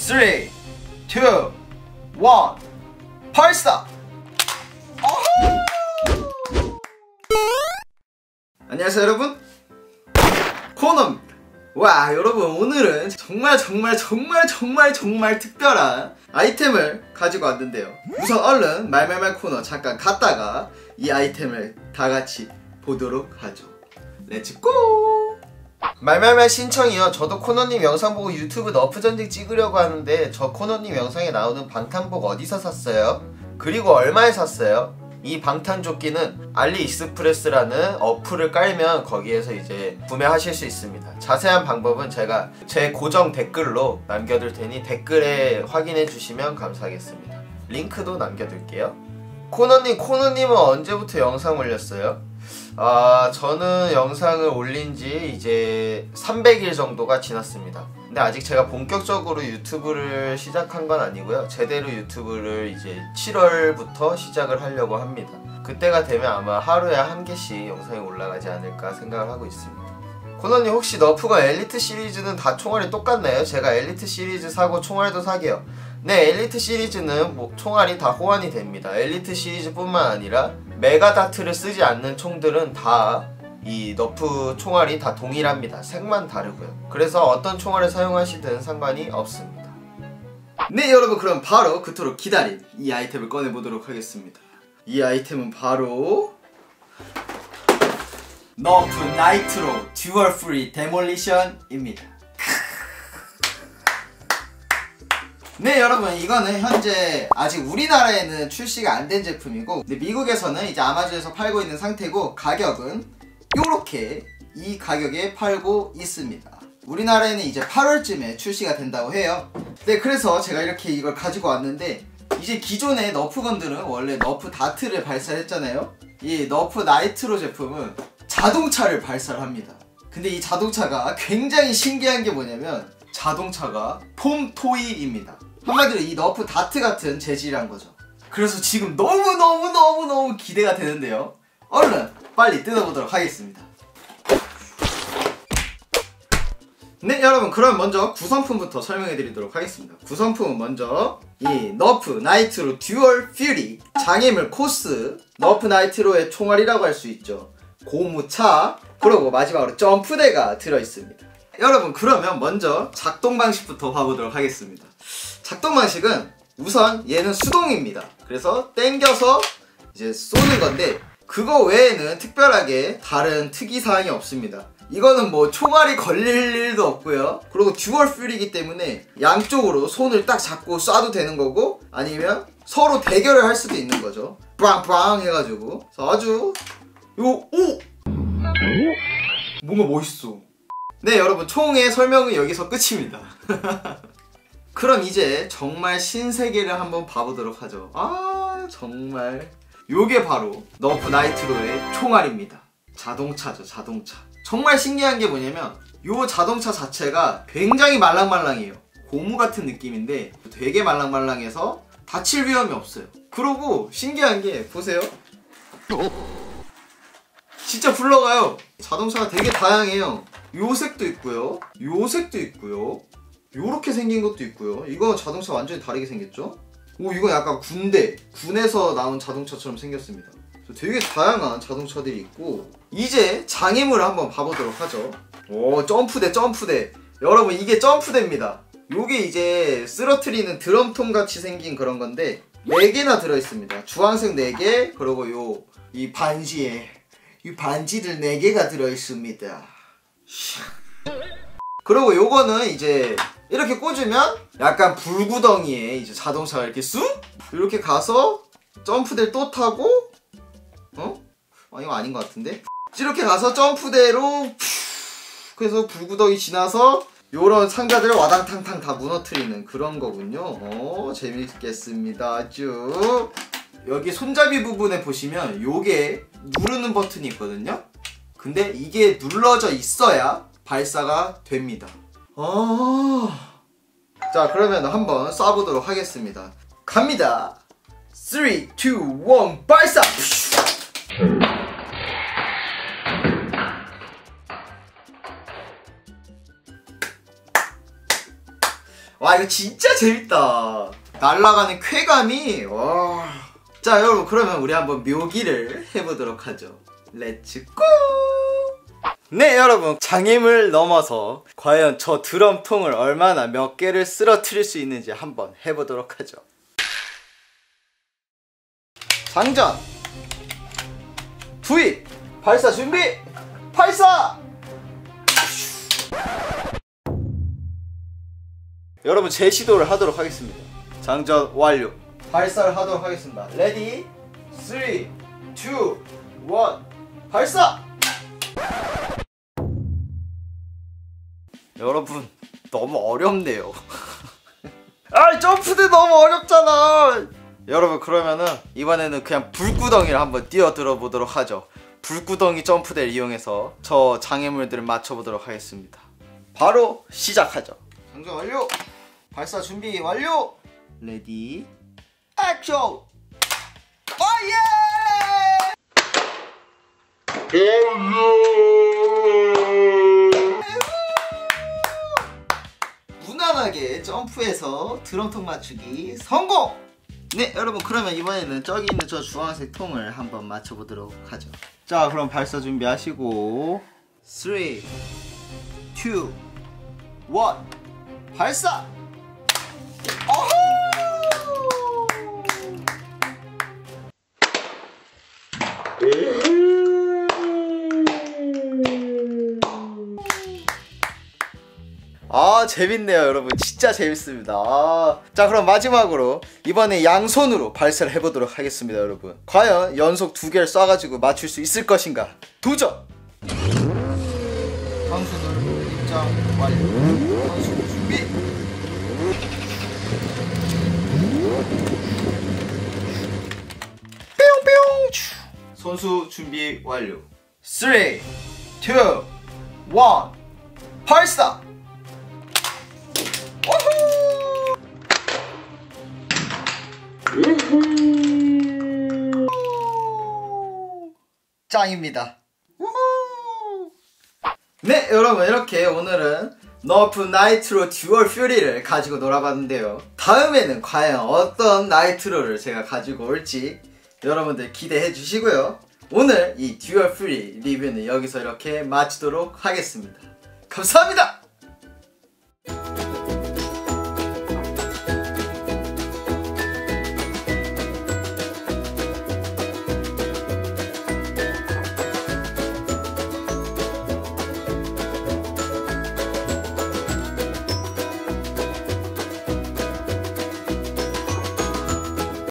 3, 2, 1 발사! 안녕하세요 여러분, 코너입니다. 와, 여러분 오늘은 정말 특별한 아이템을 가지고 왔는데요. 우선 얼른 말말말 코너 잠깐 갔다가 이 아이템을 다같이 보도록 하죠. 렛츠고! 말말말 신청이요. 저도 코너님 영상 보고 유튜브 너프 전직 찍으려고 하는데 저 코너님 영상에 나오는 방탄복 어디서 샀어요? 그리고 얼마에 샀어요? 이 방탄조끼는 알리익스프레스라는 어플을 깔면 거기에서 이제 구매하실 수 있습니다. 자세한 방법은 제가 제 고정 댓글로 남겨둘 테니 댓글에 확인해 주시면 감사하겠습니다. 링크도 남겨둘게요. 코너님은 언제부터 영상 올렸어요? 저는 영상을 올린지 이제 300일 정도가 지났습니다. 근데 아직 제가 본격적으로 유튜브를 시작한 건 아니고요. 제대로 유튜브를 이제 7월부터 시작을 하려고 합니다. 그때가 되면 아마 하루에 한 개씩 영상이 올라가지 않을까 생각을 하고 있습니다. 코너님 혹시 너프가 엘리트 시리즈는 다 총알이 똑같나요? 제가 엘리트 시리즈 사고 총알도 사게요. 네, 엘리트 시리즈는 총알이 다 호환이 됩니다. 엘리트 시리즈뿐만 아니라 메가다트를 쓰지 않는 총들은 다 이 너프 총알이 다 동일합니다. 색만 다르고요. 그래서 어떤 총알을 사용하시든 상관이 없습니다. 네 여러분, 그럼 바로 그토록 기다린 이 아이템을 꺼내보도록 하겠습니다. 이 아이템은 바로 너프 나이트로 듀얼 프리 데몰리션입니다. 네 여러분, 이거는 현재 아직 우리나라에는 출시가 안 된 제품이고, 근데 미국에서는 이제 아마존에서 팔고 있는 상태고, 가격은 요렇게 이 가격에 팔고 있습니다. 우리나라에는 이제 8월쯤에 출시가 된다고 해요. 네, 그래서 제가 이렇게 이걸 가지고 왔는데, 이제 기존의 너프건들은 원래 너프 다트를 발사했잖아요. 이 너프 나이트로 제품은 자동차를 발사를 합니다. 근데 이 자동차가 굉장히 신기한 게 뭐냐면 자동차가 폼토이입니다. 한마디로 이 너프 다트 같은 재질이란 거죠. 그래서 지금 너무 기대가 되는데요. 얼른 빨리 뜯어보도록 하겠습니다. 네 여러분, 그럼 먼저 구성품부터 설명해 드리도록 하겠습니다. 구성품은 먼저 이 너프 나이트로 듀얼 퓨리 장애물 코스, 너프 나이트로의 총알이라고 할 수 있죠. 고무차, 그리고 마지막으로 점프대가 들어있습니다. 여러분, 그러면 먼저 작동 방식부터 봐보도록 하겠습니다. 작동 방식은 우선 얘는 수동입니다. 그래서 당겨서 이제 쏘는 건데, 그거 외에는 특별하게 다른 특이사항이 없습니다. 이거는 뭐 총알이 걸릴 일도 없고요. 그리고 듀얼 퓨리이기 때문에 양쪽으로 손을 딱 잡고 쏴도 되는 거고, 아니면 서로 대결을 할 수도 있는 거죠. 빵빵 해가지고. 그래서 아주 뭔가 멋있어. 네 여러분, 총의 설명은 여기서 끝입니다. 그럼 이제 정말 신세계를 한번 봐보도록 하죠. 정말 요게 바로 너프 나이트로의 총알입니다. 자동차죠, 자동차. 정말 신기한 게 뭐냐면 요 자동차 자체가 굉장히 말랑말랑해요. 고무 같은 느낌인데 되게 말랑말랑해서 다칠 위험이 없어요. 그리고 신기한 게 보세요, 진짜 굴러가요. 자동차가 되게 다양해요. 요 색도 있고요, 요 색도 있고요, 요렇게 생긴 것도 있고요. 이거 자동차 완전히 다르게 생겼죠? 이거 약간 군에서 나온 자동차처럼 생겼습니다. 되게 다양한 자동차들이 있고, 이제 장애물을 한번 봐보도록 하죠. 점프대. 여러분, 이게 점프대입니다. 요게 이제 쓰러트리는 드럼통 같이 생긴 그런 건데 4개나 들어있습니다. 주황색 4개, 그리고 이 반지에 이 반지들 4개가 들어있습니다. 그리고 요거는 이제 이렇게 꽂으면 약간 불구덩이에 이제 자동차가 이렇게 쑥 이렇게 가서 점프대를 또 타고, 이거 아닌 것 같은데? 이렇게 가서 점프대로 그래서 불구덩이 지나서 요런 상자들을 와당탕탕 다 무너뜨리는 그런 거군요. 재밌겠습니다. 쭉 여기 손잡이 부분에 보시면 요게 누르는 버튼이 있거든요. 근데 이게 눌러져 있어야 발사가 됩니다. 자, 그러면 한번 쏴보도록 하겠습니다. 갑니다. 3, 2, 1 발사! 와, 와 이거 진짜 재밌다. 날아가는 쾌감이 와. 자 여러분 그러면 우리 한번 묘기를 해보도록 하죠. 렛츠고. 네 여러분, 장애물 넘어서 과연 저 드럼통을 얼마나 몇 개를 쓰러뜨릴 수 있는지 한번 해보도록 하죠. 장전 투입 발사 준비 발사. 여러분 제 시도를 하도록 하겠습니다. 장전 완료. 발사를 하도록 하겠습니다. 레디 3 2 1 발사. 여러분 너무 어렵네요. 아 점프대 너무 어렵잖아. 여러분 그러면은 이번에는 그냥 불구덩이를 한번 뛰어들어 보도록 하죠. 불구덩이 점프대를 이용해서 저 장애물들을 맞춰보도록 하겠습니다. 바로 시작하죠. 장전 완료. 발사 준비 완료. 레디 액션. 오예. 무난하게 점프해서 드럼통 맞추기 성공! 네 여러분 그러면 이번에는 저기 있는 저 주황색 통을 한번 맞춰보도록 하죠. 자 그럼 발사 준비하시고 3 2 1 발사! 어후! 아 재밌네요 여러분. 진짜 재밌습니다. 자 그럼 마지막으로 이번에 양손으로 발사를 해보도록 하겠습니다. 여러분 과연 연속 2개를 쏴가지고 맞출 수 있을 것인가. 도전! 선수들 입장 완료. 선수 준비. 뿅뿅. 선수 준비 완료. 3 2 1 발사! 짱입니다. 네 여러분 이렇게 오늘은 너프 나이트로 듀얼 퓨리를 가지고 놀아봤는데요. 다음에는 과연 어떤 나이트로를 제가 가지고 올지 여러분들 기대해 주시고요. 오늘 이 듀얼 퓨리 리뷰는 여기서 이렇게 마치도록 하겠습니다. 감사합니다.